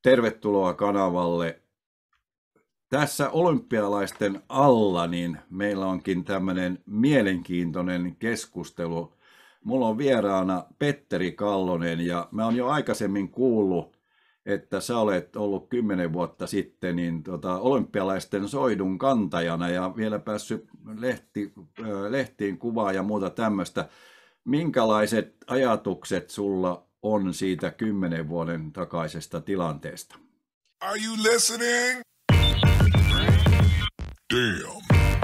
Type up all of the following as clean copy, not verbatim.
Tervetuloa kanavalle. Tässä olympialaisten alla niin meillä onkin tämmöinen mielenkiintoinen keskustelu. Mulla on vieraana Petteri Kallonen ja mä oon jo aikaisemmin kuullut, että sä olet ollut 10 vuotta sitten olympialaisten soidun kantajana ja vielä päässyt lehtiin kuvaa ja muuta tämmöistä. Minkälaiset ajatukset sulla on siitä 10 vuoden takaisesta tilanteesta? Are you listening? Damn.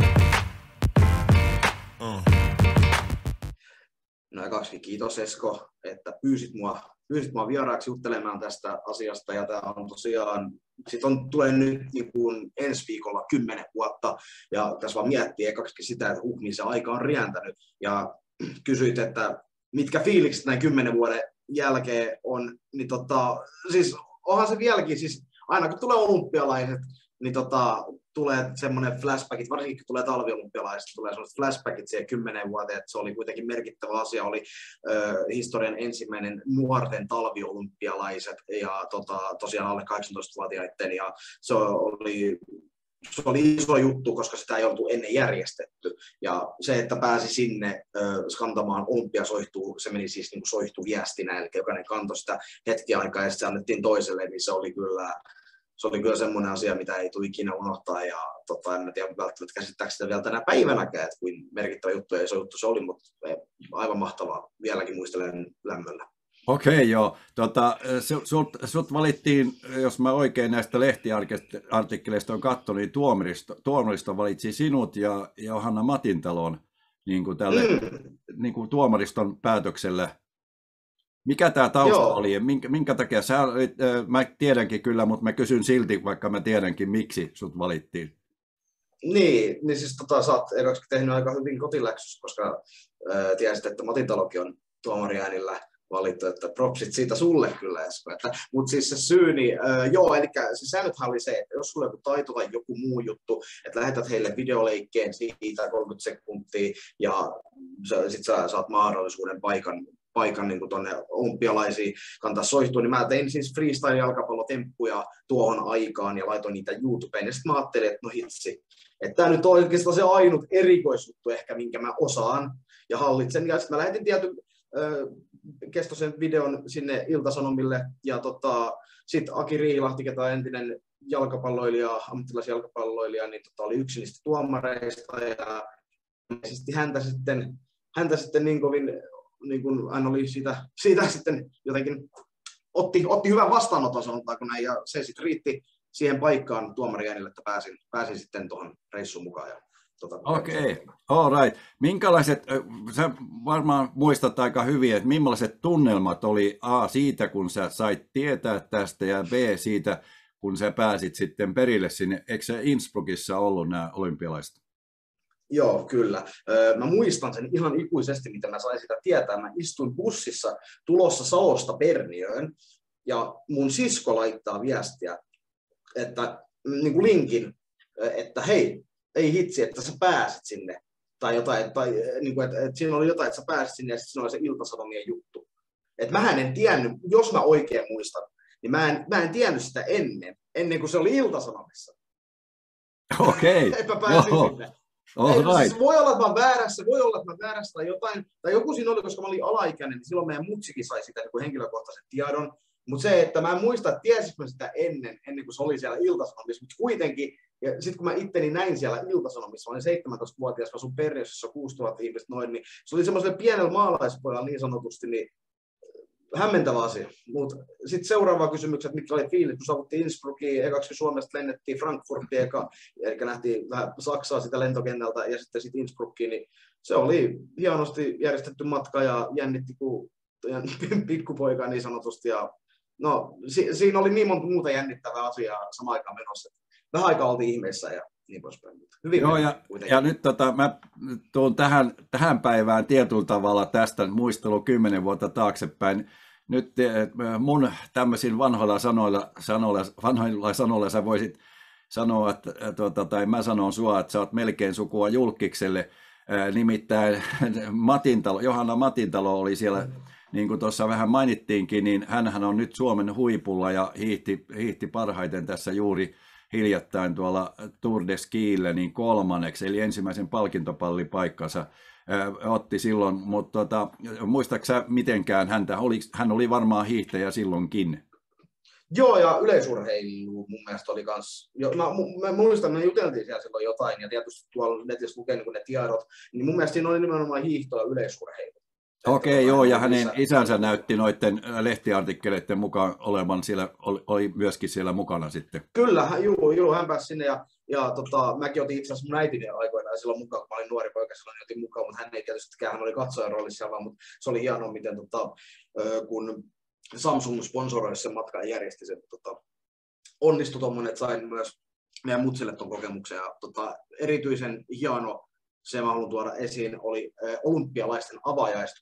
No ekaksi kiitos Esko, että pyysit mua vieraaksi juttelemaan tästä asiasta. Ja tämä on tosiaan, tulee nyt niin kuin ensi viikolla 10 vuotta. Ja tässä vaan miettii ekaksi sitä, että niin se aika on rientänyt. Ja kysyit, että mitkä fiilikset näin 10 vuoden jälkeen on, niin siis onhan se vieläkin, siis aina kun tulee olympialaiset, niin tulee semmoinen flashbackit, varsinkin kun tulee talviolympialaiset, tulee semmoiset flashbackit siihen 10 vuoteen, että se oli kuitenkin merkittävä asia, oli historian ensimmäinen nuorten talviolympialaiset ja tosiaan alle 18-vuotiaiden, ja se oli iso juttu, koska sitä ei oltu ennen järjestetty. Ja se, että pääsi sinne kantamaan olympiasoihtuu, se meni siis niin kuin soihtuviestinä, eli jokainen kantoi sitä hetki aikaa ja sitten se annettiin toiselle, niin se oli kyllä semmoinen asia, mitä ei tule ikinä unohtaa. Ja en tiedä välttämättä käsittääkö sitä vielä tänä päivänäkään, että kuin merkittävä juttu ja iso juttu se oli, mutta aivan mahtavaa. Vieläkin muistelen lämmöllä. Okei, joo. Sut valittiin, jos mä oikein näistä lehtiartikkeleista on katsonut, niin tuomaristo valitsi sinut ja Johanna Matintalon niin kuin tälle niin kuin tuomariston päätöksellä. Mikä tämä tausta oli ja minkä takia sä olit, mä tiedänkin kyllä, mutta mä kysyn silti, vaikka mä tiedänkin, miksi sut valittiin. Niin siis sä oot ekaksi tehnyt aika hyvin kotiläksys, koska tiesit, että Matintalokin on tuomariäänillä valittu, että propsit siitä sulle kyllä, Esko. Mutta siis se syy, niin eli se säännöthän oli se, että jos sulla on joku taito tai joku muu juttu, että lähetät heille videoleikkeen siitä 30 sekuntia ja sit sä saat mahdollisuuden paikan niin tuonne olympialaisiin kantaa soihtua, niin mä tein siis freestyle-jalkapallotemppuja tuohon aikaan ja laitoin niitä YouTubeen. Ja sitten mä ajattelin, että no hitsi, että tämä nyt on oikeastaan se ainut erikoisjuttu ehkä, minkä mä osaan ja hallitsen. Ja sitten mä lähetin tietyn kestoisen videon sinne Ilta-Sanomille ja sitten Aki Riihilahti, ketä on entinen jalkapalloilija, ammattilaisjalkapalloilija, niin oli yksi niistä tuomareista ja häntä sitten niin kovin niin kuin hän oli siitä sitten jotenkin otti hyvän vastaanoton, sanotaanko näin, ja se sitten riitti siihen paikkaan tuomariäänille, että pääsin sitten tuohon reissuun mukaan. Okei, all right. Minkälaiset, sä varmaan muistat aika hyvin, että millaiset tunnelmat oli A siitä, kun sä sait tietää tästä, ja B siitä, kun sä pääsit sitten perille sinne. Eikö se Innsbruckissa ollut nämä olympialaiset? Joo, kyllä. Mä muistan sen ihan ikuisesti, mitä mä sain sitä tietää. Mä istuin bussissa tulossa Salosta Perniöön, ja mun sisko laittaa viestiä, että niin kuin linkin, että hei, ei hitsi, että sä pääsit sinne. Tai jotain, tai niin kuin, että siinä oli jotain, että sä pääsit sinne, ja sitten siinä oli se Ilta-Sanomien juttu. Että mähän en tiennyt, jos mä oikein muistan, niin mä en tiennyt sitä ennen kuin se oli Ilta-Sanomissa. Okei. Että mä pääsin sinne. Right. Siis voi olla, että mä väärässä tai jotain, tai joku siinä oli, koska mä olin alaikäinen, niin silloin meidän mutsikin sai sitä niin kuin henkilökohtaisen tiedon, mutta se, että mä en muista, että tiesitkö mä sitä ennen kuin se oli siellä Ilta-Sanomissa, mutta kuitenkin, ja sitten kun mä itteni näin siellä Ilta-Sanomissa, mä olin 17-vuotias, mä asun Perniössä 6000 ihmistä noin, niin se oli semmoiselle pienellä maalaispojalla niin sanotusti, niin hämmentävä asia. Mutta sitten seuraava kysymys, että mitkä oli fiilit, kun saavuttiin Innsbruckiin, ekaksi Suomesta lennettiin Frankfurtiin, eli nähtiin vähän Saksaa sitä lentokennältä, ja sitten Innsbruckiin, niin se oli hienosti järjestetty matka, ja jännitti kuin pikkupoika niin sanotusti, ja no, siinä oli niin monta muuta jännittävää asiaa samaan aikaan menossa. Vähän aikaa oltiin ihmeessä, ja niin poispäin. Hyvin. Joo, ja nyt mä tuon tähän päivään tietyllä tavalla tästä muistelu 10 vuotta taaksepäin. Nyt mun tämmöisin vanhoilla sanoilla sä voisit sanoa, että, tai mä sanon sua, että sä oot melkein sukua Julkkikselle. Nimittäin Johanna Matintalo oli siellä niin kuin tuossa vähän mainittiinkin, niin hänhän on nyt Suomen huipulla ja hiihti parhaiten tässä juuri hiljattain tuolla Tour de Skille niin 3. eli ensimmäisen palkintopallipaikkansa otti silloin, mutta muistaaksä sä mitenkään häntä, hän oli varmaan hiihtäjä silloinkin. Joo, ja yleisurheilu mun mielestä oli kans, mä muistan, me juteltiin siellä silloin jotain, ja tietysti tuolla netissä lukee niin ne tiedot, niin mun mielestä siinä oli nimenomaan hiihto ja yleisurheilu. Okei, joo, ja hänen isänsä näytti noiden lehtiartikkeleiden mukaan olevan siellä, oli myöskin siellä mukana sitten. Kyllä, joo, hän pääsi sinne, ja mäkin otin itse asiassa mun äitini aikoinaan silloin mukaan, kun mä olin nuori poika, silloin niin otin mukaan, mutta hän ei tietystikään, hän oli katsojan roolissa siellä vaan, mutta se oli hienoa, miten kun Samsung sponsoroi sen matkan ja järjesti sen, onnistui tuommoinen, että sain myös meidän mutsille tuon kokemuksen, ja erityisen hieno, se mä haluan tuoda esiin, oli olympialaisten avajaiset.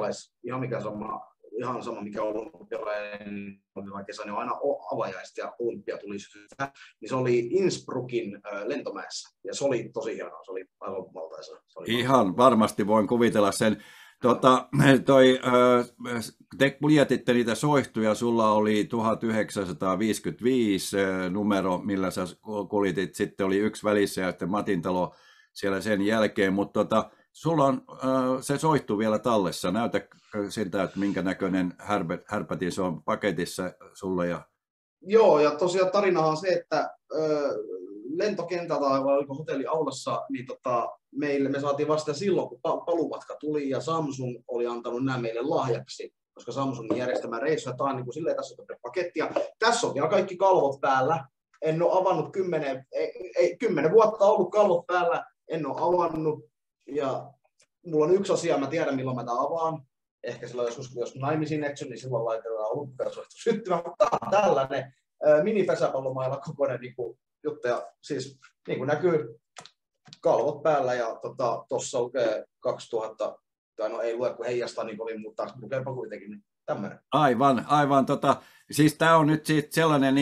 Ihan sama mikä olympialainen kesä, niin on aina avajaiset ja olympia tuli syksyllä. Niin se oli Innsbruckin lentomäessä ja se oli tosi hienoa, se oli aivan valtaisa. Ihan varmasti voin kuvitella sen. Te kuljetitte niitä soihtuja, sulla oli 1955 numero, millä sä kuljetit, sitten oli yksi välissä ja sitten Matintalo siellä sen jälkeen, mutta sulla on se soihtu vielä tallessa. Näytä siltä, että minkä näköinen härpätin se on paketissa sulle. Joo, ja tosiaan tarinahan on se, että lentokentältä vai oliko hotelliaulassa, niin me saatiin vasta silloin, kun paluumatka tuli, ja Samsung oli antanut nämä meille lahjaksi, koska Samsungin järjestämä reissu, ja tämä on niin kuin silleen, tässä on paketti, ja tässä on vielä kaikki kalvot päällä. En ole avannut 10 vuotta ollut kalvot päällä, en ole avannut, ja mulla on yksi asia, mä tiedän milloin mä tämän avaan. Ehkä silloin joskus, jos naimisiin eksyn, niin silloin laitetaan olympiasoihtu syttymään, mutta tämä on tällainen mini-pesäpallomailla kokoinen niin juttu, ja siis niin kuin näkyy kalvot päällä, ja tuossa lukee 2000, tai no ei lue, kun heijastaa niin kovin, mutta lukeepa kuitenkin niin tämmöinen. Aivan. Siis tämä on nyt sellainen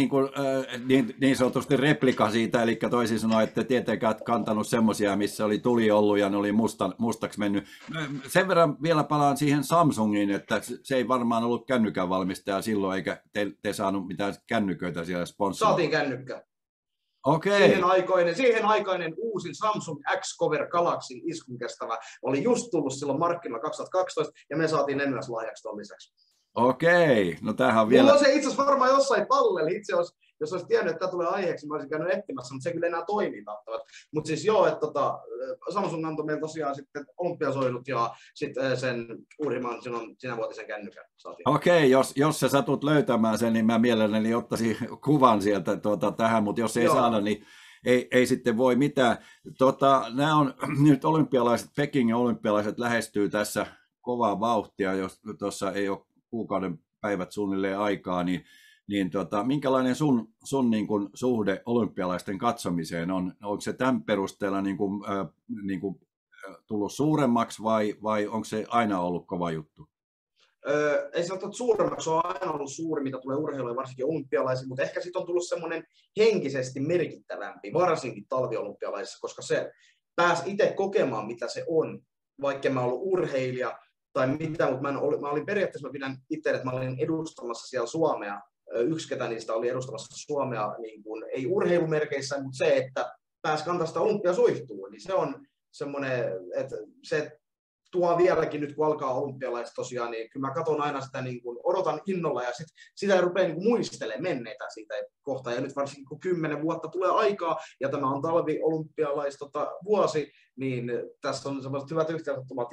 niin sanotusti replika siitä, eli toisin sanoen, että tietenkään et kantanut semmoisia, missä oli tuli ollut ja ne oli mustaksi mennyt. Sen verran vielä palaan siihen Samsungiin, että se ei varmaan ollut kännykän valmistaja silloin, eikä te saanut mitään kännyköitä siellä sponsorilla. Saatiin kännykkä. Okei. Siihen aikainen uusin Samsung X-Cover Galaxyn iskun kestävä oli just tullut silloin markkinoilla 2012, ja me saatiin ne myös lahjaksi tuon lisäksi. Okei, no tämähän on vielä... Mulla on se itse asiassa varmaan jossain tallella, jos olisi tiennyt, että tämä tulee aiheeksi, mä olisin käynyt etsimässä, mutta se kyllä enää toimii tattavat. Mutta siis joo, että Samsung antoi meille tosiaan sitten olympiasoidut ja sitten sen uudimman sinävuotisen kännykän saatiin. Okei, jos sä satut löytämään sen, niin mä mielelläni ottaisin kuvan sieltä tähän, mutta jos ei saada, niin ei sitten voi mitään. Nämä on nyt olympialaiset, Pekingin olympialaiset lähestyy tässä kovaa vauhtia, jos tuossa ei ole kuukauden päivät suunnilleen aikaa, niin minkälainen sun niin kuin suhde olympialaisten katsomiseen on? Onko se tämän perusteella niin kuin tullut suuremmaksi vai onko se aina ollut kova juttu? Ei sanota, että suuremmaksi, se on aina ollut suuri, mitä tulee urheiluun, varsinkin olympialaisiin, mutta ehkä sitten on tullut semmoinen henkisesti merkittävämpi, varsinkin talviolympialaisissa, koska se pääsi itse kokemaan, mitä se on, vaikka mä ollut urheilija tai mitä, mutta mä olin periaatteessa, mä pidän itse, että mä olin edustamassa siellä Suomea, yksi ketä niistä oli edustamassa Suomea, niin kuin, ei urheilumerkeissä, mutta se, että pääsi kantaa sitä olympiasuihtuun, niin se on semmoinen, että se tuo vieläkin nyt, kun alkaa olympialaiset tosiaan, niin kyllä mä katson aina sitä, niin kuin, odotan innolla ja sitä ei rupea niin muistelemaan menneitä siitä kohtaa. Ja nyt varsinkin kun 10 vuotta tulee aikaa ja tämä on talvi-olympialais vuosi, niin tässä on sellaiset hyvät yhteenottomat.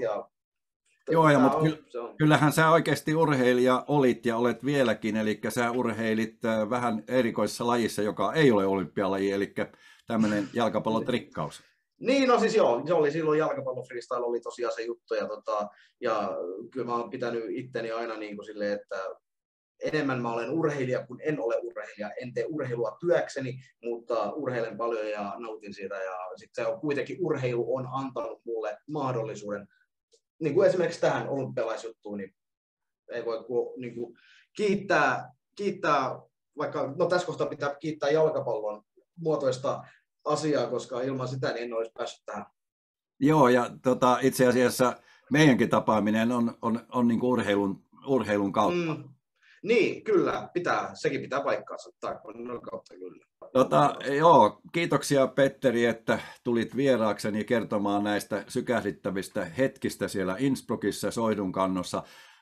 Joo, mutta kyllähän sä oikeasti urheilija olit ja olet vieläkin, eli sä urheilit vähän erikoisessa lajissa, joka ei ole olympialaji, eli tämmöinen jalkapallotrikkaus. Niin, no siis joo, se oli silloin jalkapallon freestyle oli tosiaan se juttu, ja kyllä mä oon pitänyt itteni aina niin kuin silleen, että enemmän mä olen urheilija kuin en ole urheilija. En tee urheilua työkseni, mutta urheilen paljon ja nautin siitä, ja sitten se on kuitenkin urheilu on antanut mulle mahdollisuuden, niin kuin esimerkiksi tähän olympialaisjuttuun, niin ei voi niin kuin kiittää, vaikka no tässä kohtaa pitää kiittää jalkapallon muotoista asiaa, koska ilman sitä niin en olisi päässyt tähän. Joo, ja itse asiassa meidänkin tapaaminen on niin kuin urheilun urheilun kautta. Niin, kyllä, sekin pitää paikkaansa. Taekwondon kautta kyllä. Joo, kiitoksia Petteri, että tulit vieraakseni kertomaan näistä sykähdyttävistä hetkistä siellä Innsbruckissa Soihdunkannossa.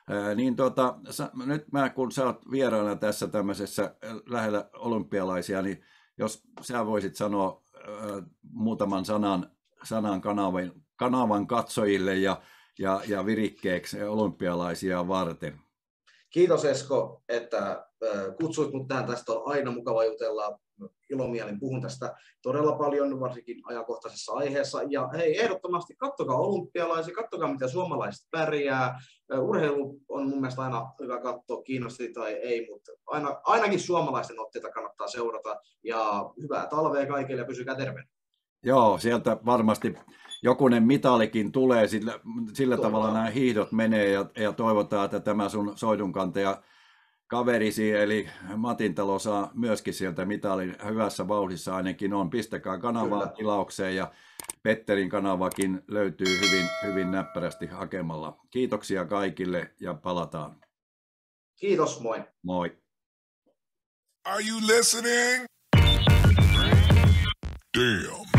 Nyt kun sä oot vieraana tässä tämmöisessä lähellä olympialaisia, niin jos sä voisit sanoa muutaman sanan kanavan katsojille ja virikkeeksi olympialaisia varten. Kiitos Esko, että kutsuit minut tähän. Tästä on aina mukava jutella. Ilomielin puhun tästä todella paljon, varsinkin ajankohtaisessa aiheessa. Ja hei, ehdottomasti kattokaa olympialaisia, kattokaa miten suomalaiset pärjää. Urheilu on mun mielestä aina hyvä katsoa, kiinnosti tai ei, mutta ainakin suomalaisten otteita kannattaa seurata. Ja hyvää talvea kaikille ja pysykää terveenä. Joo, sieltä varmasti jokunen mitalikin tulee, sillä tavalla nämä hiihdot menee ja toivotaan, että tämä sun soidunkantaja kaverisi, eli Matintalo saa myöskin sieltä mitalin, hyvässä vauhdissa ainakin on. Pistäkää kanavaa tilaukseen ja Petterin kanavakin löytyy hyvin, hyvin näppärästi hakemalla. Kiitoksia kaikille ja palataan. Kiitos, moi. Moi. Are you listening? Damn.